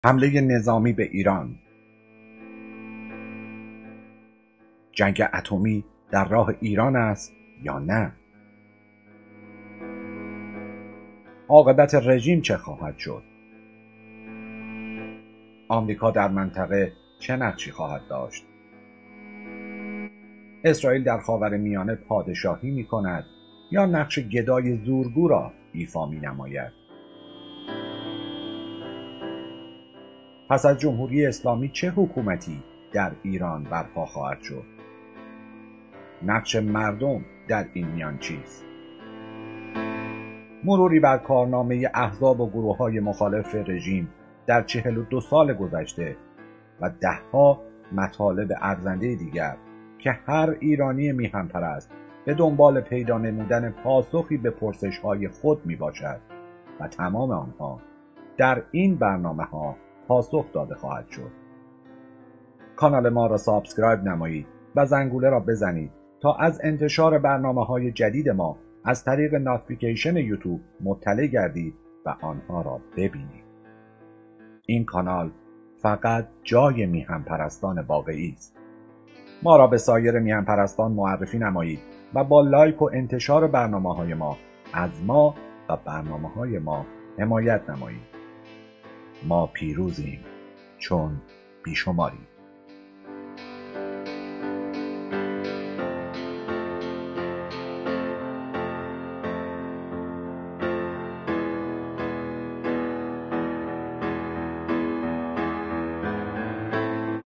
حمله نظامی به ایران. جنگ اتمی در راه ایران است یا نه؟ عاقبت رژیم چه خواهد شد؟ آمریکا در منطقه چه نقشی خواهد داشت؟ اسرائیل در خاورمیانه پادشاهی می کند یا نقش گدای زورگو را ایفا می نماید؟ پس از جمهوری اسلامی چه حکومتی در ایران برپا خواهد شد؟ نقش مردم در این میان چیست؟ مروری بر کارنامه احزاب و گروه‌های مخالف رژیم در 42 سال گذشته و ده‌ها مطالب ارزنده دیگر که هر ایرانی میهن‌پرست به دنبال پیدا نمودن پاسخی به پرسش‌های خود میباشد و تمام آنها در این برنامه‌ها پاسخ داده خواهد شد. کانال ما را سابسکرایب نمایید و زنگوله را بزنید تا از انتشار برنامه‌های جدید ما از طریق نوتیفیکیشن یوتیوب مطلع گردید و آنها را ببینید. این کانال فقط جای میهن‌پرستان واقعی است. ما را به سایر میهن‌پرستان معرفی نمایید و با لایک و انتشار برنامه‌های ما از ما و برنامه‌های ما حمایت نمایید. ما پیروزیم چون بیشماریم.